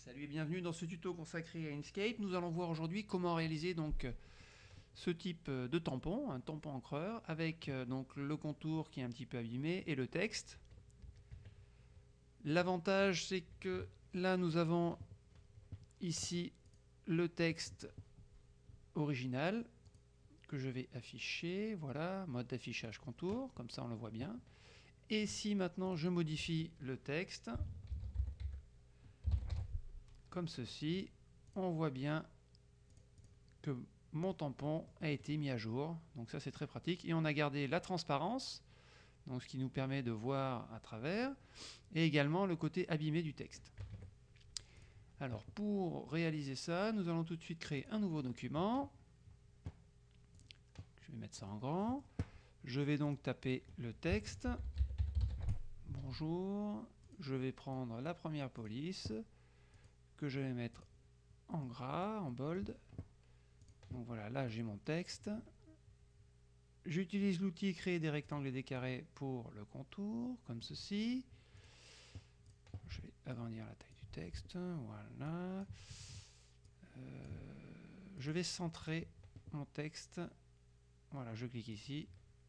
Salut et bienvenue dans ce tuto consacré à Inkscape. Nous allons voir aujourd'hui comment réaliser donc ce type de tampon, un tampon encreur, avec donc le contour qui est un petit peu abîmé et le texte. L'avantage c'est que là nous avons ici le texte original que je vais afficher, voilà, mode d'affichage contour, comme ça on le voit bien. Et si maintenant je modifie le texte, comme ceci, on voit bien que mon tampon a été mis à jour, donc ça c'est très pratique, et on a gardé la transparence, donc ce qui nous permet de voir à travers, et également le côté abîmé du texte. Alors pour réaliser ça, nous allons tout de suite créer un nouveau document. Je vais mettre ça en grand. Je vais donc taper le texte. Bonjour. Je vais prendre la première police que je vais mettre en gras, en bold. Donc voilà, là j'ai mon texte. J'utilise l'outil créer des rectangles et des carrés pour le contour, comme ceci. Je vais agrandir la taille du texte, voilà. Je vais centrer mon texte. Voilà, je clique ici.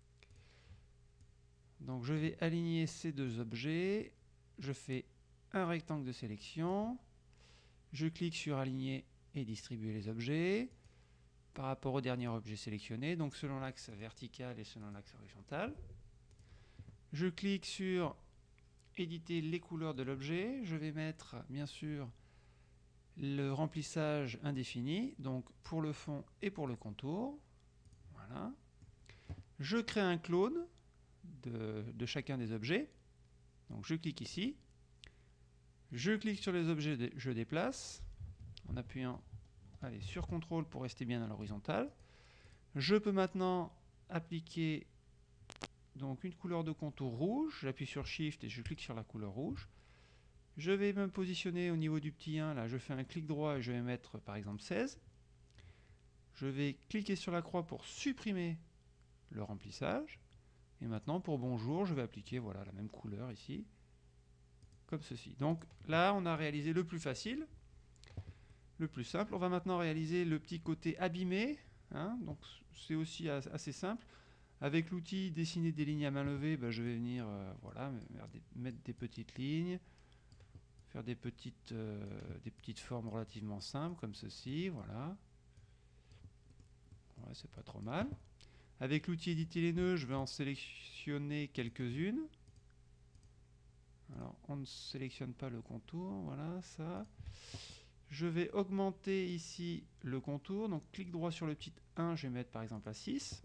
Donc je vais aligner ces deux objets. Je fais un rectangle de sélection. Je clique sur aligner et distribuer les objets par rapport au dernier objet sélectionné, donc selon l'axe vertical et selon l'axe horizontal. Je clique sur éditer les couleurs de l'objet. Je vais mettre bien sûr le remplissage indéfini, donc pour le fond et pour le contour. Voilà. Je crée un clone de chacun des objets. Donc je clique ici. Je clique sur les objets, je déplace en appuyant sur CTRL pour rester bien à l'horizontale. Je peux maintenant appliquer donc une couleur de contour rouge. J'appuie sur Shift et je clique sur la couleur rouge. Je vais me positionner au niveau du petit 1. Là, je fais un clic droit et je vais mettre par exemple 16. Je vais cliquer sur la croix pour supprimer le remplissage. Et maintenant, pour bonjour, je vais appliquer voilà, la même couleur ici, comme ceci. Donc là, on a réalisé le plus facile, le plus simple. On va maintenant réaliser le petit côté abîmé. Hein, donc c'est aussi assez simple. Avec l'outil dessiner des lignes à main levée, je vais venir voilà, mettre des petites lignes, faire des petites formes relativement simples, comme ceci. Voilà. Ouais, c'est pas trop mal. Avec l'outil éditer les nœuds, je vais en sélectionner quelques-unes. Alors, on ne sélectionne pas le contour, voilà, ça. Je vais augmenter ici le contour, donc clic droit sur le petit 1, je vais mettre par exemple à 6.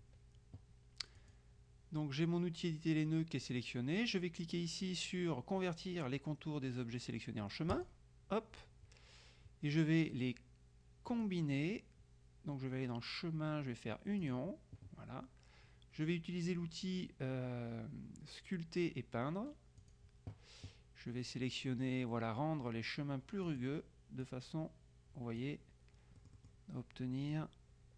Donc j'ai mon outil éditer les nœuds qui est sélectionné. Je vais cliquer ici sur convertir les contours des objets sélectionnés en chemin. Hop. Et je vais les combiner. Donc je vais aller dans chemin, je vais faire union. Voilà. Je vais utiliser l'outil sculpter et peindre. Je vais sélectionner, voilà, rendre les chemins plus rugueux de façon, vous voyez, à obtenir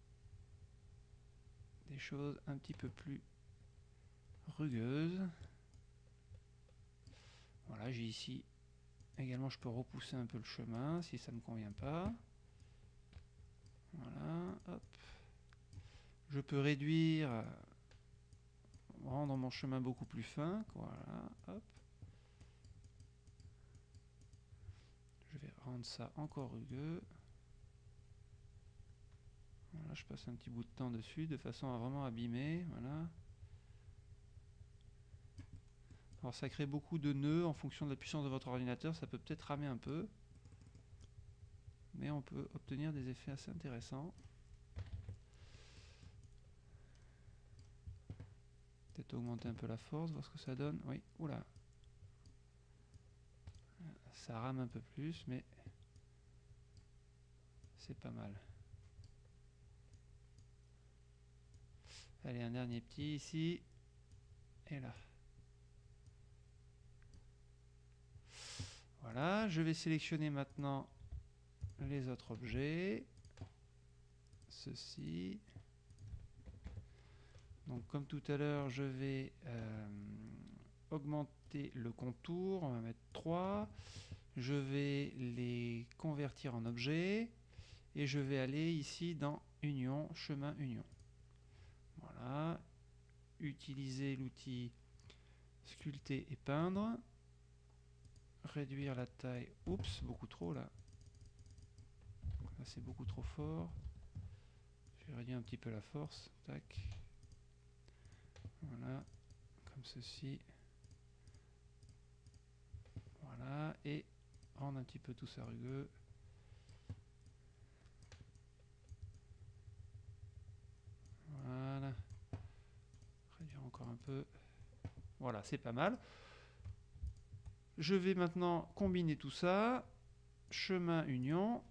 des choses un petit peu plus rugueuses. Voilà, j'ai ici également, je peux repousser un peu le chemin si ça ne me convient pas. Voilà, hop. Je peux réduire, rendre mon chemin beaucoup plus fin. Voilà, hop. Je vais rendre ça encore rugueux. Voilà, je passe un petit bout de temps dessus de façon à vraiment abîmer. Voilà. Alors ça crée beaucoup de nœuds en fonction de la puissance de votre ordinateur. Ça peut peut-être ramer un peu. Mais on peut obtenir des effets assez intéressants. Peut-être augmenter un peu la force, voir ce que ça donne. Oui, oula. Ça rame un peu plus, mais c'est pas mal. Allez, un dernier petit ici. Et là. Voilà, je vais sélectionner maintenant les autres objets. Ceci. Donc comme tout à l'heure, je vais augmenter le contour. On va mettre 3. Je vais les convertir en objets et je vais aller ici dans Union, chemin Union. Voilà. Utiliser l'outil sculpter et peindre. Réduire la taille. Oups, beaucoup trop là. Là c'est beaucoup trop fort. Je vais réduire un petit peu la force. Tac. Voilà. Comme ceci. Voilà. Et rendre un petit peu tout ça rugueux. Voilà. Réduire encore un peu. Voilà, c'est pas mal. Je vais maintenant combiner tout ça. Chemin union.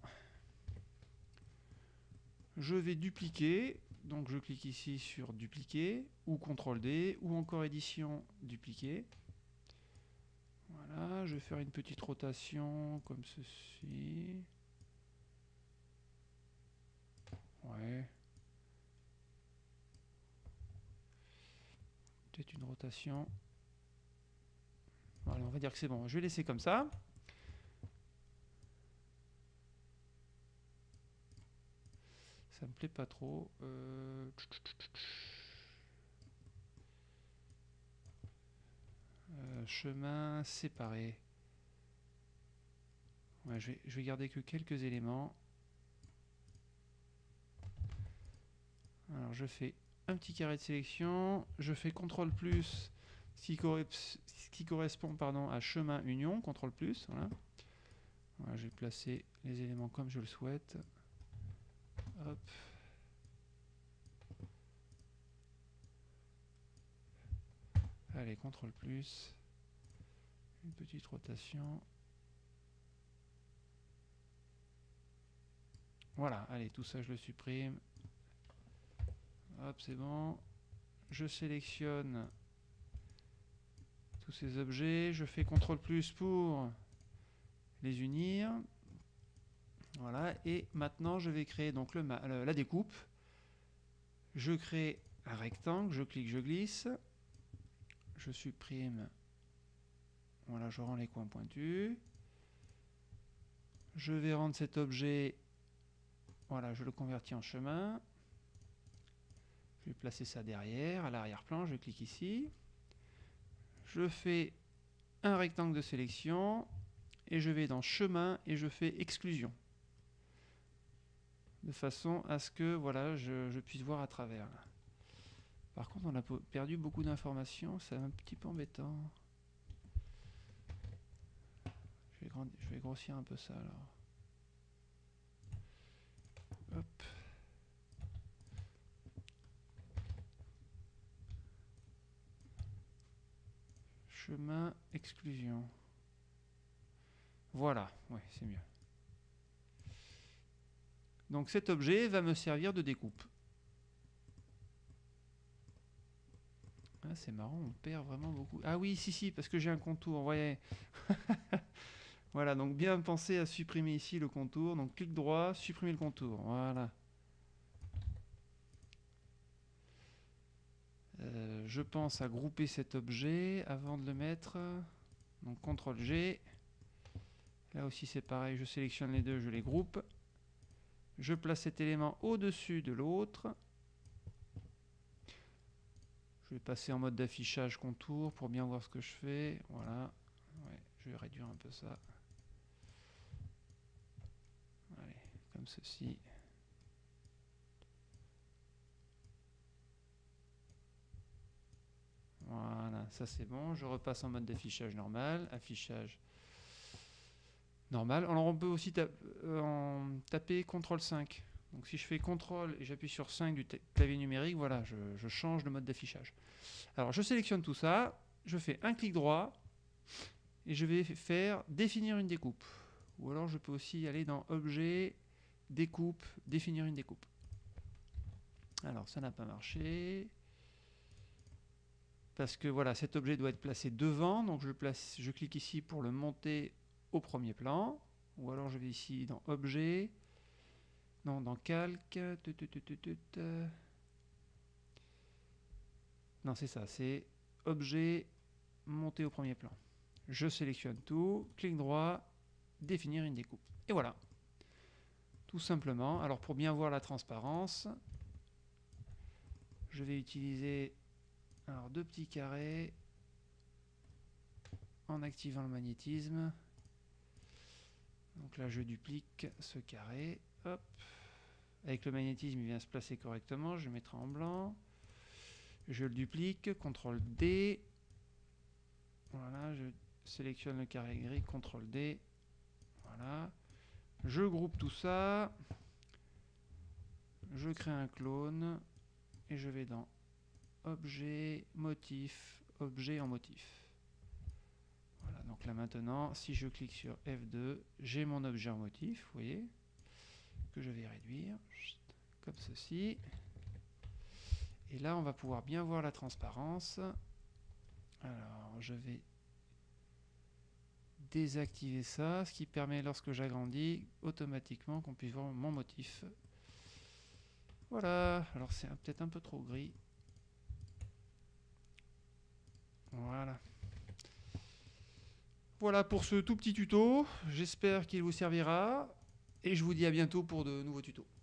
Je vais dupliquer. Donc je clique ici sur dupliquer ou CTRL D ou encore édition dupliquer. Voilà, je vais faire une petite rotation comme ceci. Ouais. Peut-être une rotation. Voilà, on va dire que c'est bon. Je vais laisser comme ça. Ça me plaît pas trop. Chemin séparé. Ouais, je vais garder que quelques éléments. Alors je fais un petit carré de sélection. Je fais CTRL plus, ce qui correspond pardon, à chemin union. CTRL plus. Voilà. Voilà, je vais placer les éléments comme je le souhaite. Hop. Allez, CTRL plus. Une petite rotation. Voilà, allez, tout ça je le supprime. Hop, c'est bon. Je sélectionne tous ces objets. Je fais CTRL plus pour les unir. Voilà, et maintenant je vais créer donc la découpe. Je crée un rectangle, je clique, je glisse. Je supprime. Voilà, je rends les coins pointus. Je vais rendre cet objet, voilà, je le convertis en chemin. Je vais placer ça derrière, à l'arrière-plan, je clique ici. Je fais un rectangle de sélection et je vais dans chemin et je fais exclusion. De façon à ce que voilà, je puisse voir à travers. Par contre, on a perdu beaucoup d'informations, c'est un petit peu embêtant. Je vais grossir un peu ça alors. Hop. Chemin, exclusion. Voilà, ouais, c'est mieux. Donc cet objet va me servir de découpe. Ah, c'est marrant, on perd vraiment beaucoup. Ah oui, si, parce que j'ai un contour, voyez. Voilà, donc bien penser à supprimer ici le contour. Donc clic droit, supprimer le contour. Voilà. Je pense à grouper cet objet avant de le mettre. Donc CTRL G. Là aussi c'est pareil, je sélectionne les deux, je les groupe. Je place cet élément au-dessus de l'autre. Je vais passer en mode d'affichage contour pour bien voir ce que je fais. Voilà. Ouais, je vais réduire un peu ça. Allez, comme ceci. Voilà, ça c'est bon. Je repasse en mode d'affichage normal. Affichage normal. Alors on peut aussi taper CTRL 5. Donc si je fais CTRL et j'appuie sur 5 du clavier numérique, voilà, je change de mode d'affichage. Alors je sélectionne tout ça, je fais un clic droit et je vais faire définir une découpe. Ou alors je peux aussi aller dans Objet, Découpe, définir une découpe. Alors ça n'a pas marché. Parce que voilà, cet objet doit être placé devant, donc je clique ici pour le monter au premier plan. Ou alors je vais ici dans Objet, non, dans Calque. Non, c'est ça, c'est Objet, monter au premier plan. Je sélectionne tout, clic droit, définir une découpe. Et voilà, tout simplement. Alors pour bien voir la transparence, je vais utiliser alors, 2 petits carrés en activant le magnétisme. Donc là je duplique ce carré, hop. Avec le magnétisme il vient se placer correctement, je le mettrai en blanc. Je le duplique, CTRL D. Voilà, je sélectionne le carré gris, CTRL D. Voilà. Je groupe tout ça. Je crée un clone. Et je vais dans Objet, Motif, Objet en motif. Voilà, donc là maintenant, si je clique sur F2, j'ai mon objet en motif, vous voyez, que je vais réduire, comme ceci. Et là, on va pouvoir bien voir la transparence. Alors, je vais désactiver ça, ce qui permet, lorsque j'agrandis, automatiquement qu'on puisse voir mon motif. Voilà, alors c'est peut-être un peu trop gris. Voilà. Voilà pour ce tout petit tuto, j'espère qu'il vous servira, et je vous dis à bientôt pour de nouveaux tutos.